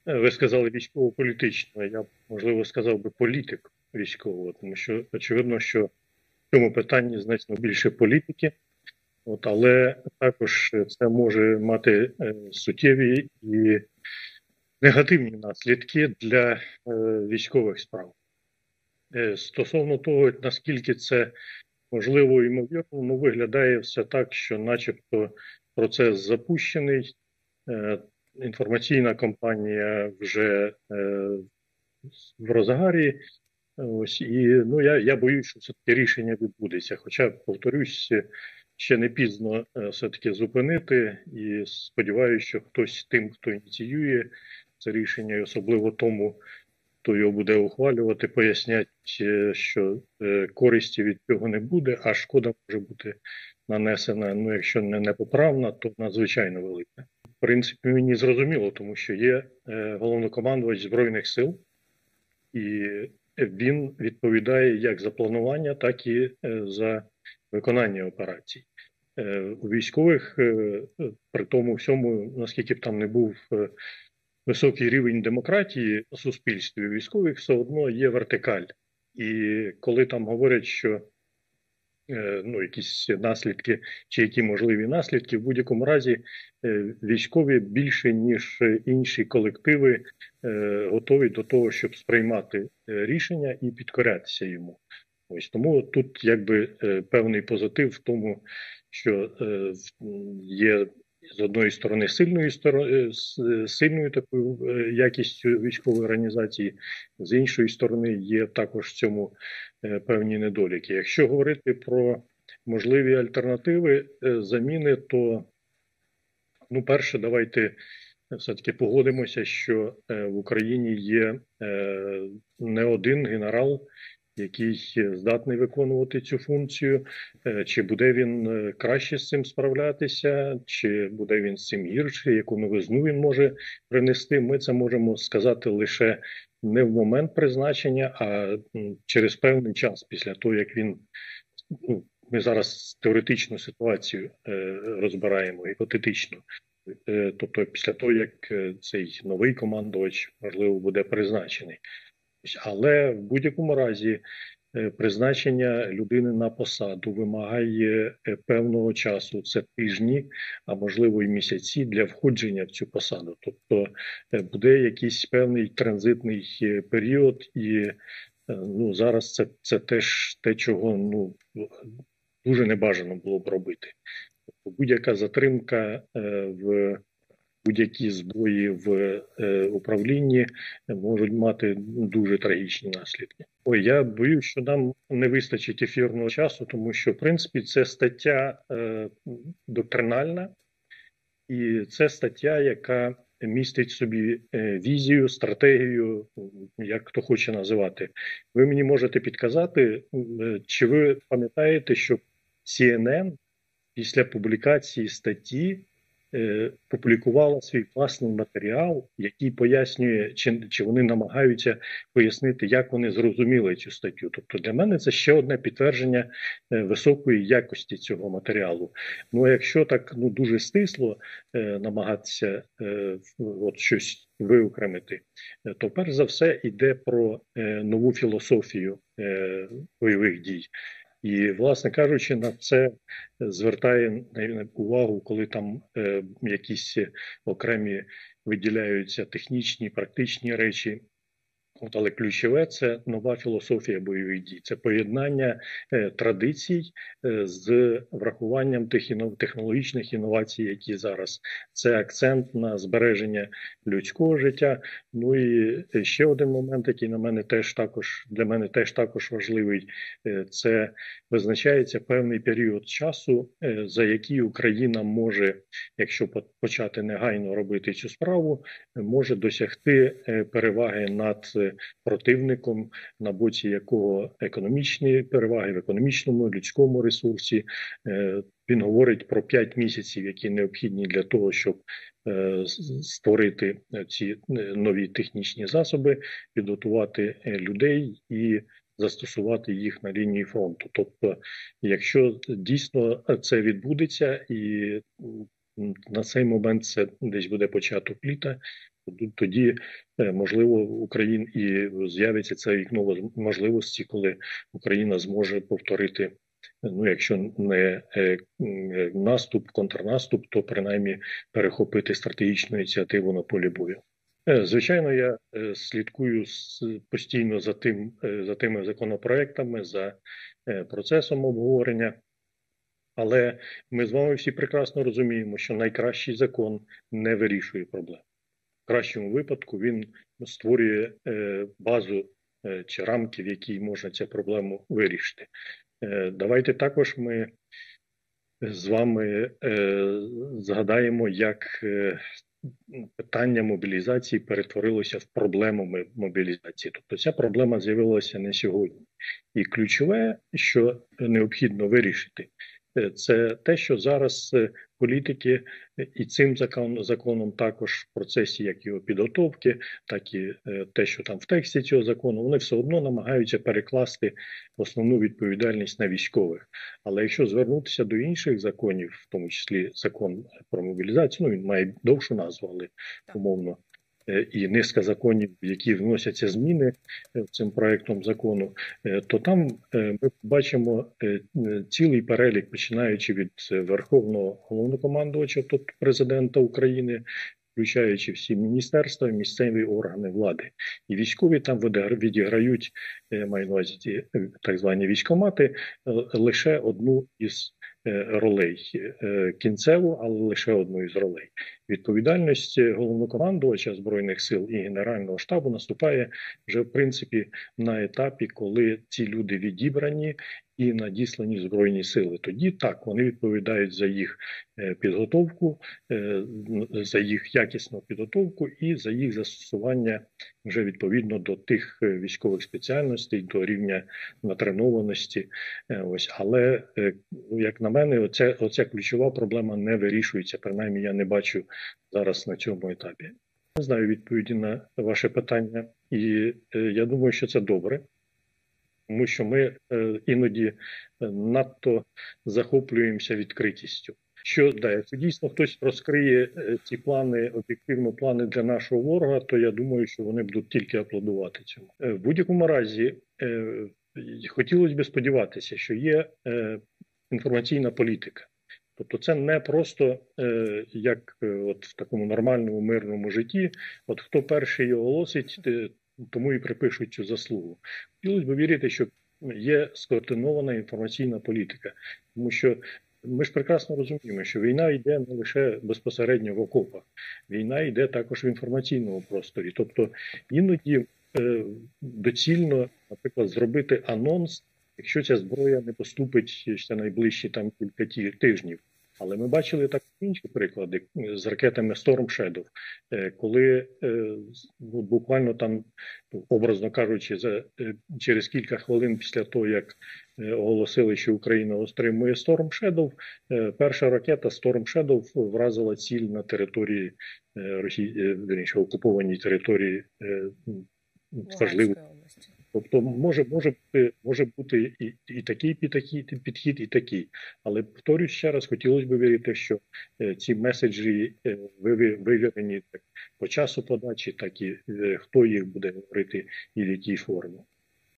ви сказали військово-політично, я б, можливо, сказав би політик військового, тому що очевидно, що в цьому питанні значно більше політики, але також це може мати суттєві і негативні наслідки для військових справ. Стосовно того, наскільки це можливо і ймовірно, виглядає все так, що начебто процес запущений, інформаційна кампанія вже в розгарі. Ось, і я боюсь, що все-таки рішення відбудеться. Хоча, повторюсь, ще не пізно все-таки зупинити, і сподіваюся, що хтось тим, хто ініціює це рішення, і особливо тому, хто його буде ухвалювати, пояснять, що користі від цього не буде, а шкода може бути нанесена, якщо не непоправна, то надзвичайно велика. В принципі, мені зрозуміло, тому що є головнокомандувач Збройних сил, і він відповідає як за планування, так і за виконання операцій. У військових, при тому всьому, наскільки б там не був високий рівень демократії у суспільстві, у військових все одно є вертикаль. І коли там говорять, що якісь наслідки, чи які можливі наслідки, в будь-якому разі військові більше, ніж інші колективи, готові до того, щоб сприймати рішення і підкорятися йому. Ось тому тут якби певний позитив в тому, що є з одної сторони сильною такою якістю військової організації, з іншої сторони є також в цьому певні недоліки. Якщо говорити про можливі альтернативи заміни, то перше, давайте все-таки погодимося, що в Україні є не один генерал, який здатний виконувати цю функцію, чи буде він краще з цим справлятися, чи буде він з цим гірше, яку новизну він може принести. Ми це можемо сказати лише не в момент призначення, а через певний час, після того, як він, ми зараз теоретичну ситуацію розбираємо, гіпотетично, тобто після того, як цей новий командувач, можливо, буде призначений. Але в будь-якому разі призначення людини на посаду вимагає певного часу, це тижні, а можливо і місяці для входження в цю посаду. Тобто буде якийсь певний транзитний період, і зараз це теж те, чого дуже небажано було б робити. Тобто будь-яка затримка в будь-які збої в управлінні можуть мати дуже трагічні наслідки. Я боюсь, що нам не вистачить ефірного часу, тому що, в принципі, це стаття доктринальна, і це стаття, яка містить в собі візію, стратегію, як хто хоче називати. Ви мені можете підказати, чи ви пам'ятаєте, що CNN після публікації статті публікувала свій власний матеріал, який пояснює, чи вони намагаються пояснити, як вони зрозуміли цю статтю. Тобто для мене це ще одне підтвердження високої якості цього матеріалу. Якщо так дуже стисло намагатися щось виокремити, то перш за все йде про нову філософію бойових дій. І, власне кажучи, на це звертає увагу, коли там якісь окремі виділяються технічні, практичні речі. Але ключове – це нова філософія бойових дій. Це поєднання традицій з врахуванням тих технологічних інновацій, які зараз. Це акцент на збереження людського життя. І ще один момент, який для мене теж також важливий, це визначається певний період часу, за який Україна може, якщо почати негайно робити цю справу, може досягти переваги над противником, на боці якого економічні переваги в економічному, людському ресурсі. Він говорить про 5 місяців, які необхідні для того, щоб створити ці нові технічні засоби, підготувати людей і застосувати їх на лінії фронту. Тобто, якщо дійсно це відбудеться і на цей момент це десь буде початок літа, Тоді, можливо, Україна і з'явиться це вікно можливості, коли Україна зможе повторити, ну, якщо не наступ, контрнаступ, то принаймні перехопити стратегічну ініціативу на полі бою. Звичайно, я слідкую постійно за тими законопроектами, за процесом обговорення, але ми з вами всі прекрасно розуміємо, що найкращий закон не вирішує проблем. В кращому випадку він створює базу чи рамки, в якій можна цю проблему вирішити. Давайте також ми з вами згадаємо, як питання мобілізації перетворилося в проблему мобілізації. Тобто ця проблема з'явилася не сьогодні. І ключове, що необхідно вирішити, це те, що зараз політики і цим законом також в процесі як його підготовки, так і те, що там в тексті цього закону, вони все одно намагаються перекласти основну відповідальність на військових. Але якщо звернутися до інших законів, в тому числі закон про мобілізацію, ну він має довшу назву, але умовно, і низка законів, в які вносяться зміни цим проектом закону, то там ми бачимо цілий перелік, починаючи від Верховного Головнокомандувача, тобто президента України, включаючи всі міністерства, місцеві органи влади. І військові там відіграють, маю на увазі, так звані військкомати, лише одну із ролей, кінцеву, але лише одну із ролей. Відповідальність головнокомандувача Збройних сил і Генерального штабу наступає вже, в принципі, на етапі, коли ці люди відібрані і надіслані в Збройні сили. Тоді так, вони відповідають за їх підготовку, за їх якісну підготовку і за їх застосування вже відповідно до тих військових спеціальностей, до рівня натренованості. Ось, але, як на мене, оця ключова проблема не вирішується, принаймні я не бачу зараз на цьому етапі. Не знаю відповіді на ваше питання, і я думаю, що це добре. Тому що ми іноді надто захоплюємося відкритістю. Якщо дійсно хтось розкриє ці плани, об'єктивно плани для нашого ворога, то я думаю, що вони будуть тільки аплодувати цьому. В будь-якому разі, хотілося б сподіватися, що є інформаційна політика. Тобто це не просто як от в такому нормальному мирному житті, от хто перший оголосить, тому і припишуть цю заслугу. Хотілося б вірити, що є скоординована інформаційна політика. Тому що ми ж прекрасно розуміємо, що війна йде не лише безпосередньо в окопах. Війна йде також в інформаційному просторі. Тобто іноді доцільно, наприклад, зробити анонс, якщо ця зброя не поступить ще найближчі там кілька тижнів. Але ми бачили так інші приклади з ракетами Storm Shadow, коли буквально там, образно кажучи, через кілька хвилин після того, як оголосили, що Україна отримує Storm Shadow, перша ракета Storm Shadow вразила ціль на території Росії, вірніше, окупованій території важливої. Тобто може бути і такий підхід, і такий. Але, повторюсь ще раз, хотілося б вірити, що ці меседжі вивірені так по часу подачі, так і хто їх буде говорити і в якій формі.